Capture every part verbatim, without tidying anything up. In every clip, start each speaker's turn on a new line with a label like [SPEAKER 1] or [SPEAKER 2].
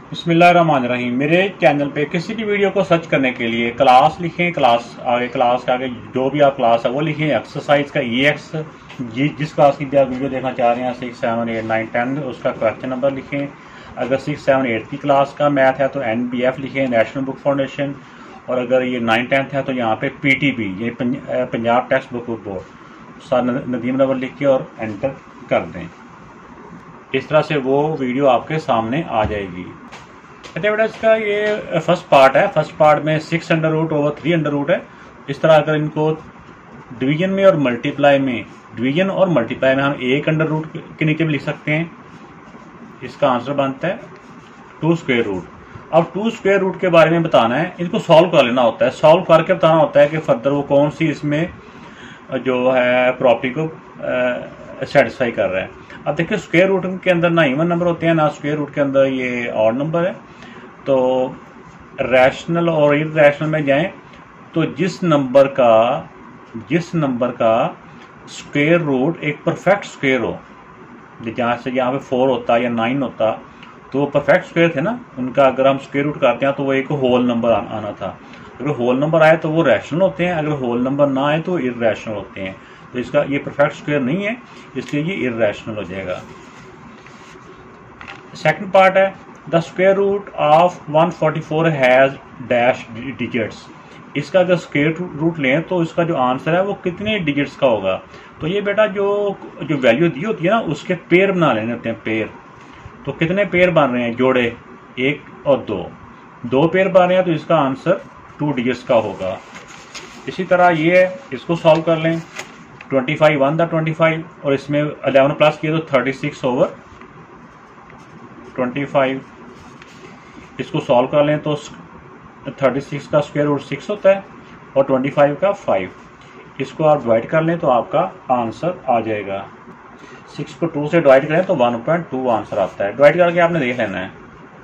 [SPEAKER 1] बिस्मिल्लाहिर्रहमानिर्रहीम। मेरे चैनल पे किसी भी वीडियो को सर्च करने के लिए क्लास लिखें, क्लास आगे क्लास के आगे जो भी आप क्लास है वो लिखें, एक्सरसाइज का ई एक्स जी जिस क्लास की भी आप वीडियो देखना चाह रहे हैं, six seven eight nine ten, उसका क्वेश्चन नंबर लिखें। अगर सिक्स सेवन एट की क्लास का मैथ है तो एन बी एफ लिखें, नेशनल बुक फाउंडेशन। और अगर ये नाइन टेंथ है तो यहाँ पे पी टी बी, ये Punjab text book board, sir Nadeem number लिख के और एंटर कर दें। इस तरह से वो वीडियो आपके सामने आ जाएगी। अच्छा बेटा, इसका ये फर्स्ट पार्ट है। फर्स्ट पार्ट में six under root over three under root है। इस तरह अगर इनको डिवीजन में और मल्टीप्लाई में डिवीजन और मल्टीप्लाई में हम एक अंडर रूट के नीचे भी लिख सकते हैं। इसका आंसर बनता है टू स्क्वायर रूट। अब टू स्क्वायर रूट के बारे में बताना है, इनको सॉल्व कर लेना होता है। सॉल्व करके बताना होता है कि फर्दर वो कौन सी इसमें जो है प्रॉपर्टी को सेटिस्फाई कर रहा है। अब देखिए, स्क्वायर रूट के अंदर ना इवन नंबर होते हैं ना स्क्वायर रूट के अंदर ये ऑड नंबर है। तो रैशनल और इरैशनल में जाएं तो जिस नंबर का जिस नंबर का स्क्वायर रूट एक परफेक्ट स्क्वायर हो, जहाँ से यहाँ पे फोर होता या नाइन होता तो वो परफेक्ट स्क्वायर थे ना, उनका अगर हम स्क्वायर रूट करते हैं तो वो एक होल नंबर आना था। अगर होल नंबर आए तो वो रैशनल होते हैं, अगर होल नंबर ना आए तो इरैशनल होते हैं। तो इसका ये परफेक्ट स्क्वायर नहीं है, इसलिए ये इरैशनल हो जाएगा। सेकंड पार्ट है, the square root of one forty four has dash digits. इसका अगर स्क्वायर रूट लें तो इसका जो आंसर है वो कितने डिजिट्स का होगा। तो ये बेटा जो जो वैल्यू दी होती है ना, उसके पेयर बना लेने होते हैं, पेयर। तो कितने पेयर बन रहे हैं, जोड़े, एक और दो दो पेयर बन रहे हैं, तो इसका आंसर टू डिजिट्स का होगा। इसी तरह ये है, इसको सॉल्व कर लें। ट्वेंटी फाइव वन था ट्वेंटी फाइव, और इसमें अलेवन प्लस किए तो thirty six over twenty five. इसको सॉल्व कर लें तो थर्टी सिक्स का स्क्वायर रूट सिक्स होता है और ट्वेंटी फाइव का फाइव। इसको आप डिवाइड कर लें तो आपका आंसर आ जाएगा। सिक्स को टू से डिवाइड करें तो वन पॉइंट टू आंसर आता है। डिवाइड करके आपने देख लेना है।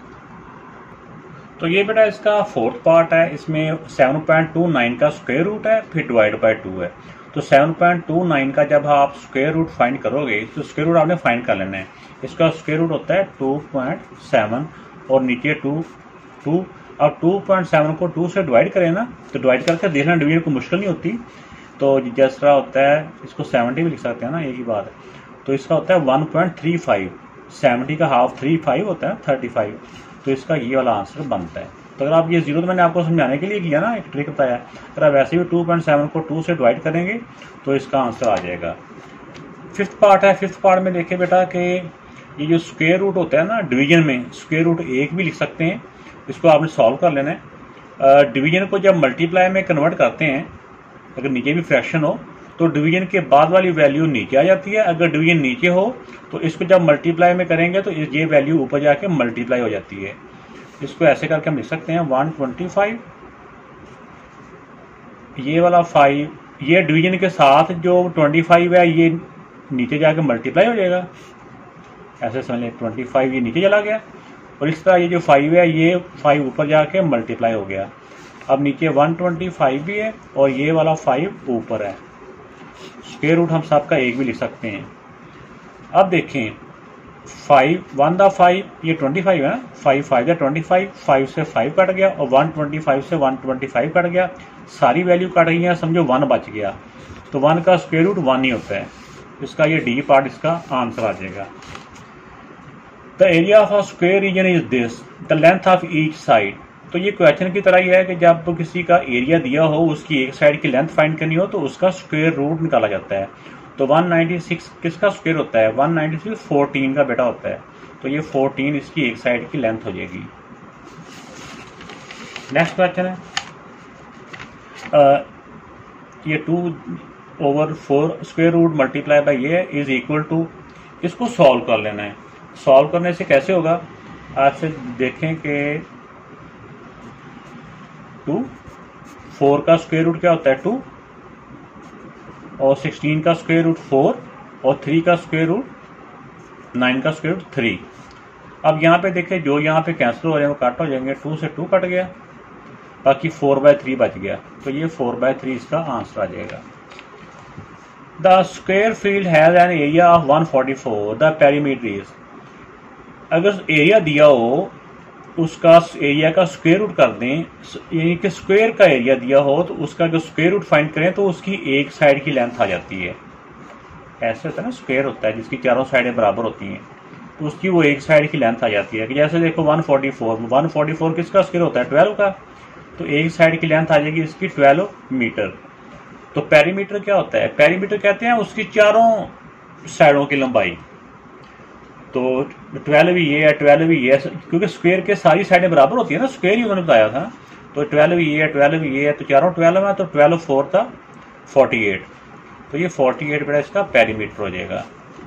[SPEAKER 1] तो ये बेटा इसका फोर्थ पार्ट है। इसमें सेवन पॉइंट टू नाइन का स्क्वायर रूट है, फिर डिवाइड बाय टू है। तो सेवन पॉइंट टू नाइन का जब आप स्क्वायर रूट फाइंड करोगे तो स्क्वायर रूट आपने फाइंड कर लेना है। इसका स्क्वायर रूट होता है टू पॉइंट सेवन और नीचे टू टू। अब टू पॉइंट सेवन को टू से डिवाइड करें ना, तो डिवाइड करके देखना, डिवीजन को मुश्किल नहीं होती। तो जिस तरह होता है, इसको सेवेंटी भी लिख सकते हैं ना, एक ही बात है। तो इसका होता है one point three five. Seventy का हाफ थ्री फाइव होता है, थर्टी फाइव। तो इसका ये वाला आंसर बनता है। तो अगर आप ये जीरो, तो मैंने आपको समझाने के लिए किया ना, एक ट्रिक बताया। अगर आप वैसे भी टू पॉइंट सेवन को टू से डिवाइड करेंगे तो इसका आंसर आ जाएगा। फिफ्थ पार्ट है। फिफ्थ पार्ट में देखिए बेटा कि ये जो स्क्वायर रूट होता है ना, डिवीजन में स्क्वायर रूट एक भी लिख सकते हैं। इसको आपने सॉल्व कर लेना है। डिवीजन को जब मल्टीप्लाई में कन्वर्ट करते हैं, अगर नीचे भी फ्रैक्शन हो तो डिवीजन के बाद वाली वैल्यू नीचे आ जाती है। अगर डिवीजन नीचे हो तो इसको जब मल्टीप्लाई में करेंगे तो ये वैल्यू ऊपर जाके मल्टीप्लाई हो जाती है। इसको ऐसे करके हम लिख सकते हैं वन ट्वेंटी फाइव, ये वाला फाइव, ये डिवीजन के साथ जो ट्वेंटी फाइव है ये नीचे जाके मल्टीप्लाई हो जाएगा। ऐसे समझ लें, ट्वेंटी फाइव ये नीचे चला गया और इस तरह ये जो फाइव है ये फाइव ऊपर जाके मल्टीप्लाई हो गया। अब नीचे वन ट्वेंटी फाइव भी है और ये वाला फाइव ऊपर है। स्क्वायर रूट हम सबका एक भी लिख सकते हैं। अब देखें, फाइव वन दा फाइव, ये ट्वेंटी फाइव है ना, फाइव फाइव या ट्वेंटी फाइव, फाइव से फाइव कट गया और वन ट्वेंटी फाइव से वन ट्वेंटी फाइव कट गया। सारी वैल्यू कट गई है, समझो वन बच गया। तो वन का स्क्वायर रूट वन ही होता है। इसका ये डी पार्ट इसका आंसर आ जाएगा। The area of a square region is this, the length of each side. तो ये क्वेश्चन की तरह ही है कि जब किसी का एरिया दिया हो, उसकी एक साइड की लेंथ फाइंड करनी हो तो उसका स्क्वायर रूट निकाला जाता है। तो वन नाइंटी सिक्स किसका स्क्वायर होता है, वन नाइंटी सिक्स फोर्टीन का बेटा होता है। तो ये फोर्टीन इसकी एक साइड की लेंथ हो जाएगी। नेक्स्ट क्वेश्चन है, आ, ये two over four square root multiply by ये इज इक्वल टू, इसको सॉल्व कर लेना है। सॉल्व करने से कैसे होगा, आपसे देखें कि टू, फोर का स्क्वायर रूट क्या होता है टू, और सिक्सटीन का स्क्वायर रूट फोर, और थ्री का स्क्वायर रूट नाइन का स्क्वायर रूट थ्री। अब यहाँ पे देखें, जो यहाँ पे कैंसिल हो रहे हैं वो कट हो जाएंगे। टू से टू कट गया, बाकी फोर बाय थ्री बच गया। तो ये फोर बाय थ्री इसका आंसर आ जाएगा। The square field has an area of one forty four, the perimeter is. अगर एरिया दिया हो उसका एरिया का स्क्वायर रूट कर दें, यानी कि स्क्वायर का एरिया दिया हो तो उसका जो स्क्वायर रूट फाइंड करें तो उसकी एक साइड की लेंथ आ जाती है। ऐसे होता है ना, स्क्वायर होता है जिसकी चारों साइडें बराबर होती हैं, तो उसकी वो एक साइड की लेंथ आ जाती है। कि जैसे देखो one forty four one forty four किसका स्क्वायर होता है, ट्वेल्व का, तो एक साइड की लेंथ आ जाएगी इसकी ट्वेल्व मीटर। तो पेरीमीटर क्या होता है, पेरीमीटर कहते हैं उसकी चारों साइडों की लंबाई। तो ट्वेल्व ये है, ट्वेल्व ये है, क्योंकि स्क्वायर के सारी साइडें बराबर होती है ना, स्क्वायर ही उन्होंने बताया था। तो ट्वेल्व ये है, ट्वेल्व ये है, तो चारों ट्वेल्व है, तो ट्वेल्व फोर था फोर्टी एट। तो ये फोर्टी एट बेटा इसका पेरीमीटर हो जाएगा।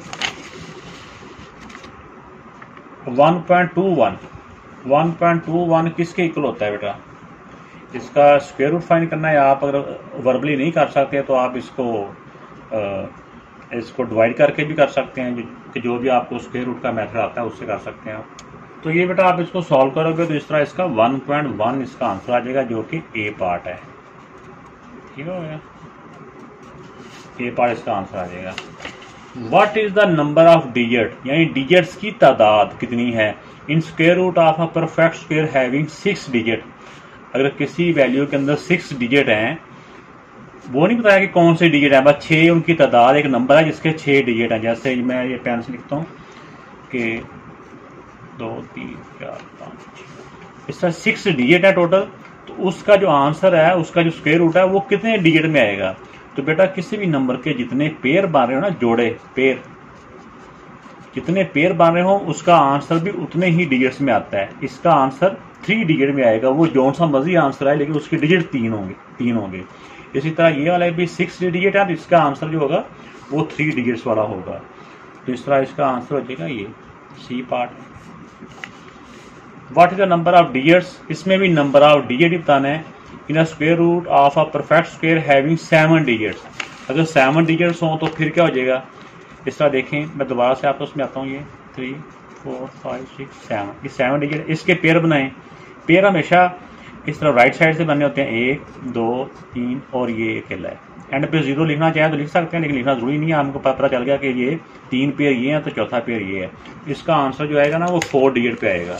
[SPEAKER 1] One point two one one point two one किसके इक्वल होता है बेटा, इसका स्क्वायर रूट फाइंड करना है। आप अगर वर्बली नहीं कर सकते तो आप इसको आ, इसको डिवाइड करके भी कर सकते हैं, कि जो भी आपको स्क्वायर रूट का मेथड आता है उससे कर सकते हैं आप। तो ये बेटा आप इसको सॉल्व करोगे तो इस तरह इसका वन पॉइंट वन इसका आंसर आ जाएगा, जो कि ए पार्ट है। ठीक हो गया, ए पार्ट इसका आंसर आ जाएगा। What is the number of digit, यानी डिजिट्स की तादाद कितनी है in square root of a perfect square having six digit. अगर किसी वैल्यू के अंदर सिक्स डिजिट हैं, वो नहीं बताया कि कौन से डिजिट है, बस छः उनकी तादाद, एक नंबर है जिसके छः डिजिट हैं। जैसे मैं ये पेन से लिखता हूँ कि दो तीन चार पाँच, इस तरह सिक्स डिजिट है टोटल। तो उसका जो आंसर है, उसका जो स्क्वायर रूट है वो कितने डिजिट में आएगा। तो बेटा किसी भी नंबर के जितने पेयर बन रहे हो ना, जोड़े पेयर, जितने पेयर बन रहे हो उसका आंसर भी उतने ही डिजिट्स में आता है। इसका आंसर थ्री डिजिट में आएगा, वो जो सा मर्जी आंसर है लेकिन उसके डिजिट तीन होंगे तीन होंगे इसी तरह ये वाला भी सिक्स डिजिट है, तो इसका आंसर जो होगा वो थ्री डिजिट्स वाला होगा। तो इस तरह इसका आंसर हो जाएगा ये C part. What is the number of digits, इसमें भी नंबर ऑफ डिजिट ही बताना है। In a square root of a perfect square having seven digits. अगर सेवन डिजिट्स हों तो फिर क्या हो जाएगा, इस तरह देखें, मैं दोबारा से आपको उसमें आता हूँ। ये three four five six seven, ये सेवन डिजिट, इसके पेयर बनाएं। पेयर हमेशा इस तरह राइट साइड से बनने होते हैं, एक दो तीन और ये अकेला है। एंड पे जीरो लिखना चाहें तो लिख सकते हैं, लेकिन लिखना जरूरी नहीं है। हमको पता चल गया कि ये तीन पेयर ये हैं तो चौथा पेयर ये है। इसका आंसर जो आएगा ना वो फोर डिजिट पे आएगा।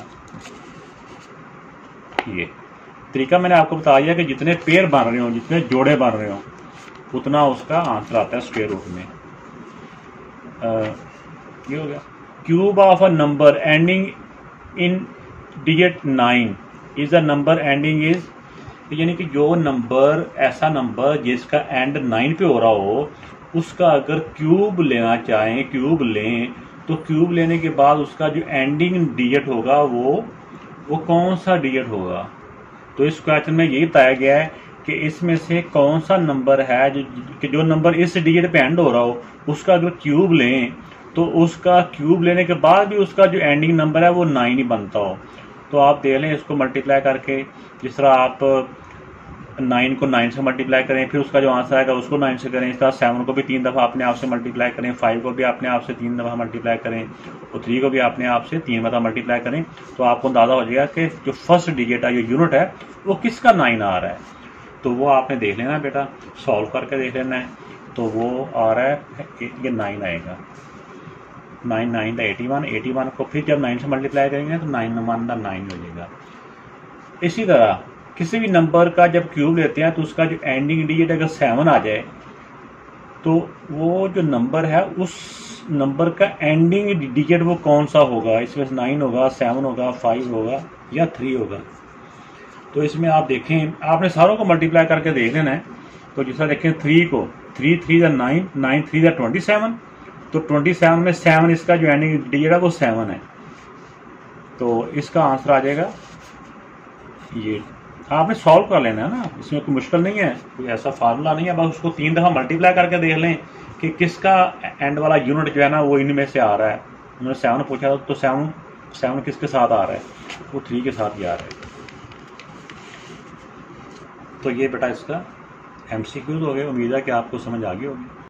[SPEAKER 1] ये तरीका मैंने आपको बता दिया कि जितने पेयर बन रहे हो, जितने जोड़े बन रहे हो, उतना उसका आंसर आता है स्क्वायर रूट में। आ, ये हो गया। Cube of a number ending in digit nine is a number ending is, यानी कि जो नंबर, ऐसा नंबर जिसका एंड नाइन पे हो रहा हो, उसका अगर क्यूब लेना चाहें, क्यूब लें, तो क्यूब लेने के बाद उसका जो एंडिंग डिजिट होगा वो वो कौन सा डिजिट होगा। तो इस क्वेश्चन में यही बताया गया है कि इसमें से कौन सा नंबर है जो कि जो नंबर इस डिजिट पे एंड हो रहा हो, उसका अगर क्यूब लें तो उसका क्यूब लेने के बाद भी उसका जो एंडिंग नंबर है वो नाइन ही बनता हो। तो आप देख लें इसको मल्टीप्लाई करके, जिस तरह आप नाइन को नाइन से मल्टीप्लाई करें, फिर उसका जो आंसर आएगा उसको नाइन से करें। इस तरह सेवन को भी तीन दफ़ा अपने आप से मल्टीप्लाई करें, फाइव को भी अपने आप से तीन दफ़ा मल्टीप्लाई करें, और थ्री को भी अपने आप से तीन दफ़ा मल्टीप्लाई करें। तो आपको अंदाज़ा हो जाएगा कि जो फर्स्ट डिजिट है, जो यूनिट है, वो किसका नाइन आ रहा है। तो वो आपने देख लेना बेटा, सॉल्व करके देख लेना है। तो वो आ रहा है, ये नाइन आएगा, nine nine the eighty one, eighty one को फिर जब नाइन से मल्टीप्लाई करेंगे तो नाइन वन द नाइन हो जाएगा। इसी तरह किसी भी नंबर का जब क्यूब लेते हैं तो उसका जो एंडिंग डिजिट अगर सेवन आ जाए तो वो जो नंबर है उस नंबर का एंडिंग डिजिट वो कौन सा होगा। इसमें नाइन होगा, सेवन होगा, फाइव होगा या थ्री होगा। तो इसमें आप देखें, आपने सारों को मल्टीप्लाई करके देख लेना है। तो जैसा देखें थ्री को, three three the nine, nine three the twenty seven, तो ट्वेंटी सेवन में सेवन इसका जो एंडिंग डिजिट है वो सेवन है। तो इसका आंसर आ जाएगा ये। आपने सॉल्व कर लेना है ना, इसमें कोई मुश्किल नहीं है, कोई ऐसा फार्मूला नहीं है। बस उसको तीन दफ़ा मल्टीप्लाई करके देख लें कि किसका एंड वाला यूनिट जो है ना वो इनमें से आ रहा है। उन्होंने सेवन पूछा तो सेवन सेवन किसके साथ आ रहा है, वो थ्री के साथ ही आ रहा है। तो ये बेटा इसका एमसीक्यूज हो गए। उम्मीद है कि आपको समझ आ गई होगी।